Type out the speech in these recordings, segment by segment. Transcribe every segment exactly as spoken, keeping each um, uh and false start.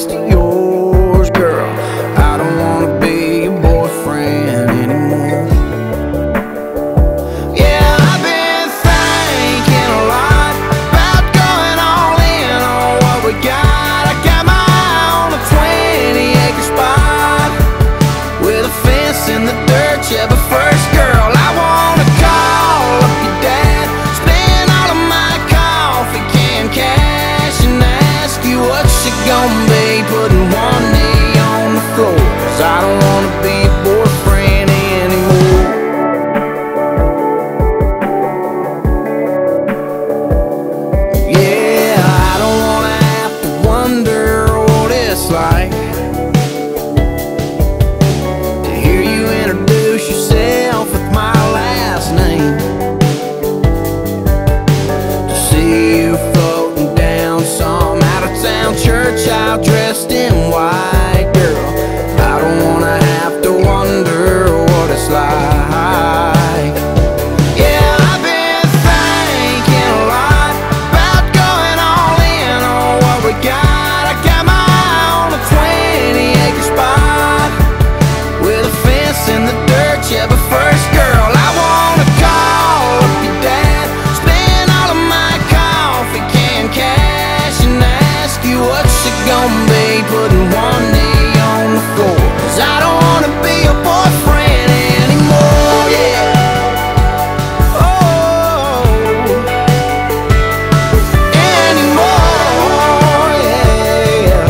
taste of yours, girl. I don't wanna be your boyfriend anymore. Yeah, I've been thinking a lot about going all in on what we got. I got my eye on a twenty acre spot with a fence in the dirt, yeah, but first, girl, I wanna call up your dad, spend all of my coffee can cash, and ask you what you gonna be putting one knee on the floor, 'cause I don't wanna be your boyfriend anymore. Yeah, I don't wanna have to wonder what it's like to hear you introduce yourself with my last name, to see you floating down some out-of-town church out dressed in white, girl. I don't wanna have to wonder what it's like. Yeah, I've been thinking a lot about going all in on what we got. I got my eye on a twenty acre spot with a fence in the dirt, yeah, but first, girl, I wanna call up your dad, spend all of my coffee can cash, and ask you what you gonna be putting one knee on the floor, 'cause I don't wanna be a boyfriend anymore, yeah. Oh, anymore, yeah.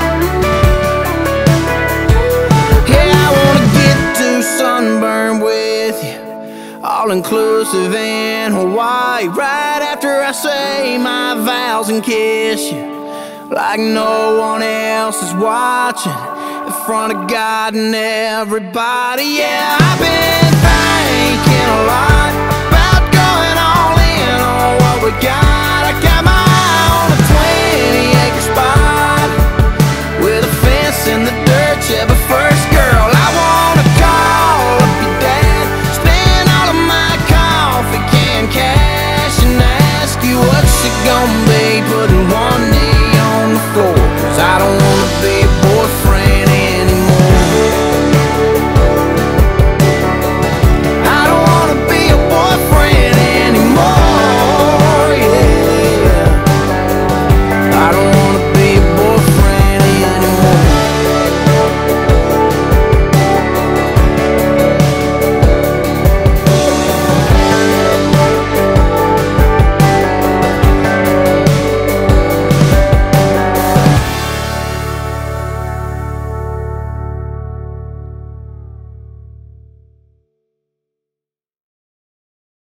Yeah, I wanna get to sunburn with you, all inclusive in Hawaii, right after I say my vows and kiss you like no one else is watching, in front of God and everybody. Yeah, I've been thinking a lot about going all in on what we got.